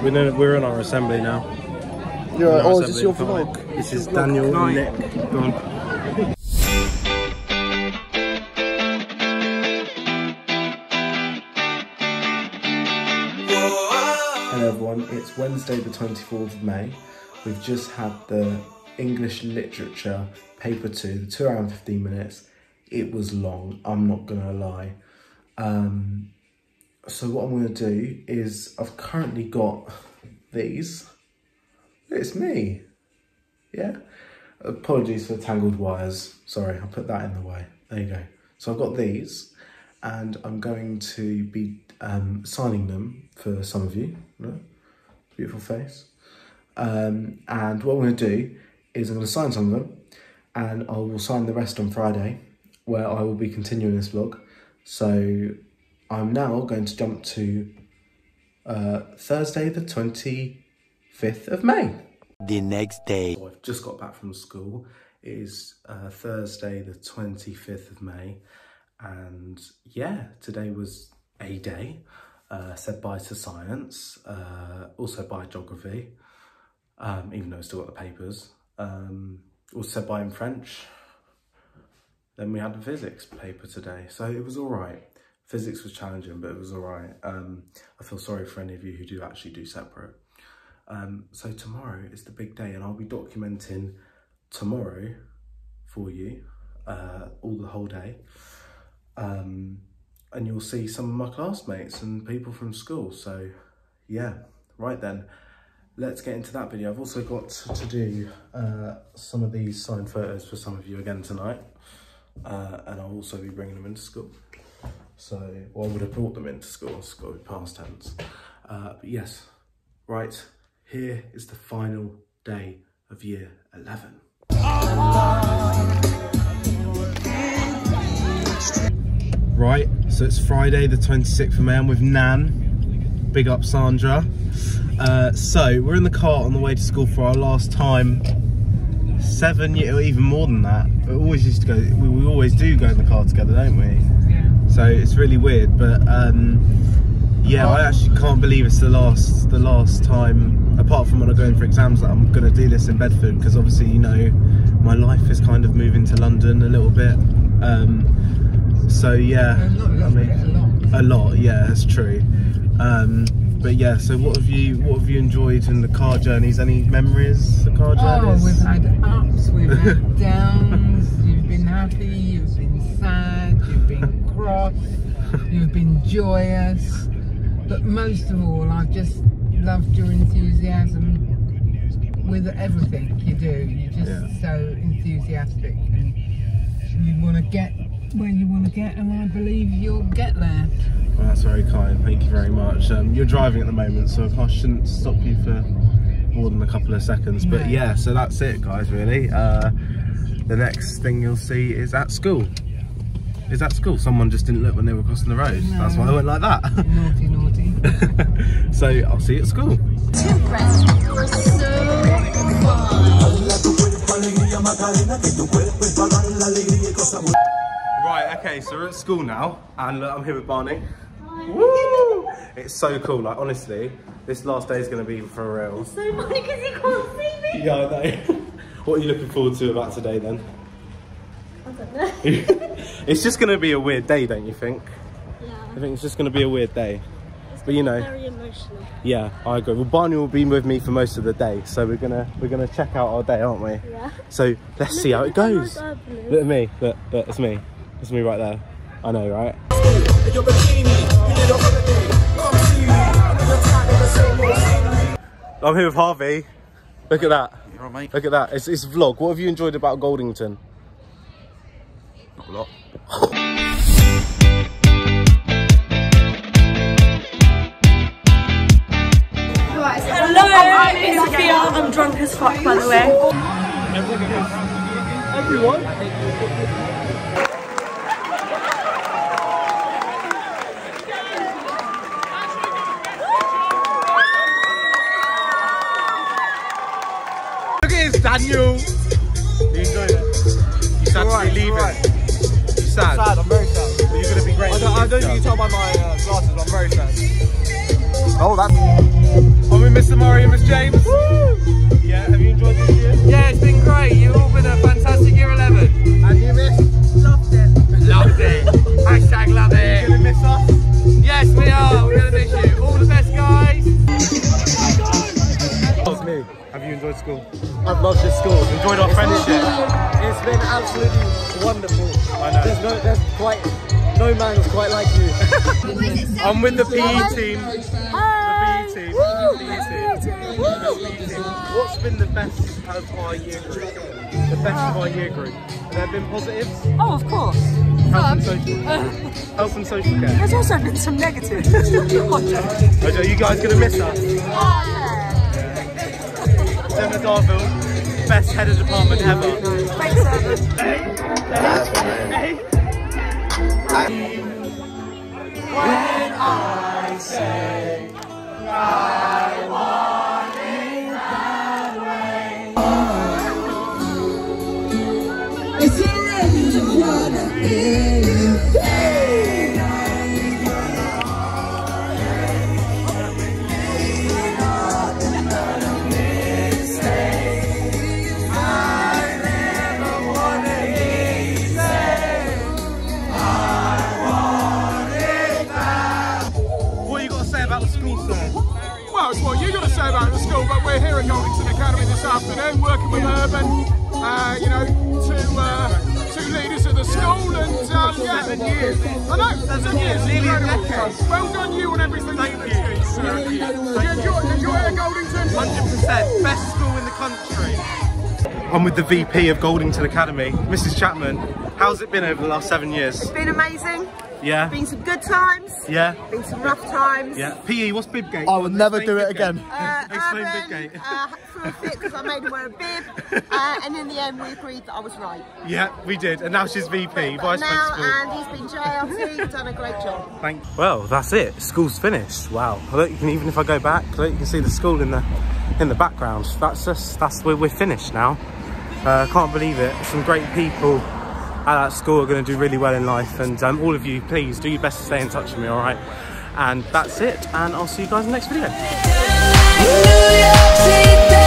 We're in our assembly now. You're right. Oh, is this your vlog? This is Daniel and Nick. Go on. Hello everyone, it's Wednesday the 24th of May. We've just had the English Literature Paper 2, the 2 hours and 15 minutes. It was long, I'm not gonna lie. So what I'm gonna do is, I've currently got these. It's me, yeah? Apologies for tangled wires. Sorry, I'll put that in the way. There you go. So I've got these, and I'm going to be signing them for some of you. Look, beautiful face. And what I'm going to do is I'm going to sign some of them, and I will sign the rest on Friday, where I will be continuing this vlog. So I'm now going to jump to Thursday the 25th of May. The next day. So I've just got back from school. It is Thursday the 25th of May. And yeah, today was a day. Said bye to science, also bye geography, even though I still got the papers. Also said bye in French. Then we had a physics paper today, so it was all right. Physics was challenging, but it was all right. I feel sorry for any of you who do actually do separate. So tomorrow is the big day, and I'll be documenting tomorrow for you, all the whole day. And you'll see some of my classmates and people from school. So yeah, right then, let's get into that video. I've also got to do some of these signed photos for some of you again tonight. And I'll also be bringing them into school. So, well, I would have brought them into school, past tense. But yes, right, here is the final day of year 11. Right, so it's Friday the 26th of May. I'm with Nan. Big up Sandra. So we're in the car on the way to school for our last time. 7 years, or even more than that. We always used to go. We always do go in the car together, don't we? Yeah. So it's really weird, but yeah, I actually can't believe it's the last time. Apart from when I'm going for exams, that I'm going to do this in Bedford, because obviously, you know, my life is kind of moving to London a little bit. So yeah, I mean, a lot. Yeah, that's true. But yeah, so what have you enjoyed in the car journeys? Any memories of car journeys? Oh, we've had ups, we've had downs. You've been happy, you've been sad, you've been cross, you've been joyous. But most of all, I've just loved your enthusiasm with everything you do. You're just so enthusiastic, and you want to get where you want to get, and I believe you'll get there. Well, that's very kind, thank you very much. You're driving at the moment, so I shouldn't stop you for more than a couple of seconds. No. But yeah, so that's it, guys, really. The next thing you'll see is at school. Is at school. Someone just didn't look when they were crossing the road. No. That's why I went like that. Naughty, naughty. So I'll see you at school. Right, okay, so we're at school now, and look, I'm here with Barney. Woo! It's so cool, like, honestly, this last day is going to be for real. It's so funny because you can't see me. Yeah, I know. What are you looking forward to about today, then? I don't know. It's just going to be a weird day, don't you think? Yeah. I think it's just going to be a weird day. But you know, very emotional. Yeah, I agree. Well, Barney will be with me for most of the day, so we're gonna check out our day, aren't we? Yeah. So let's see how it goes. Look at me. Look, it's me. It's me right there. I know, right? I'm here with Harvey. Look at that. You're all right, mate. Look at that. It's vlog. What have you enjoyed about Goldington? Not a lot. Hello, it's Sophia. I'm drunk as fuck, by the way. Everyone? Look at this, Daniel. You enjoyed it? You sad to be leaving? Right. You sad? I'm sad, I'm very sad. Are you going to be great? I don't think you can tell by my glasses, but I'm very sad. Oh, that's... I'm with Mr. Mr. Murray and Miss James. Woo! Yeah, have you enjoyed this year? Yeah, it's been great. You've all been a fantastic year 11. And you missed? Loved it. Loved it. Hashtag love it. You gonna miss us? Yes, we are. We're going to miss you. All the best, guys. That's me. Have you enjoyed school? I've loved this school. Enjoyed our friendship? It's been absolutely wonderful. I know. No man is quite like you. I'm with the PE team. Hi. The PE team. What's been the best of our year group? The best of our year group? Have there been positives? Oh, of course. Health and social. Health and social care. There's also been some negatives. Are you guys gonna miss us? Emma Darville, best head of department ever. Thanks, Evan. When I say I want it that way. It's already the one Well, it's what you're going to say about the school, but we're here at Goldington Academy this afternoon, working with Urban, you know, two leaders of the school, and yeah. 7 years. I know, 7 years, Nearly a incredible. decade. Well done you and everything Thank you've you. achieved, sir. Do you enjoy it at Goldington? 100%. Best school in the country. I'm with the VP of Goldington Academy, Mrs. Chapman. How's it been over the last 7 years? It's been amazing. Yeah? Been some good times. Yeah? Been some rough times. Yeah. PE, what's Bibgate? I will never do it again. Explain Urban, Bibgate. threw a fit because I made her wear a bib, and in the end we agreed that I was right. Yeah, we did. And now she's VP, Vice Now Principal. Andy's been JLT, you've done a great job. Thanks. Well, that's it. School's finished. Wow. Look, you can, even if I go back, look, you can see the school in the background. That's where we're finished now. Can't believe it. Some great people at that school are going to do really well in life, and all of you, please do your best to stay in touch with me, all right? And that's it, and I'll see you guys in the next video.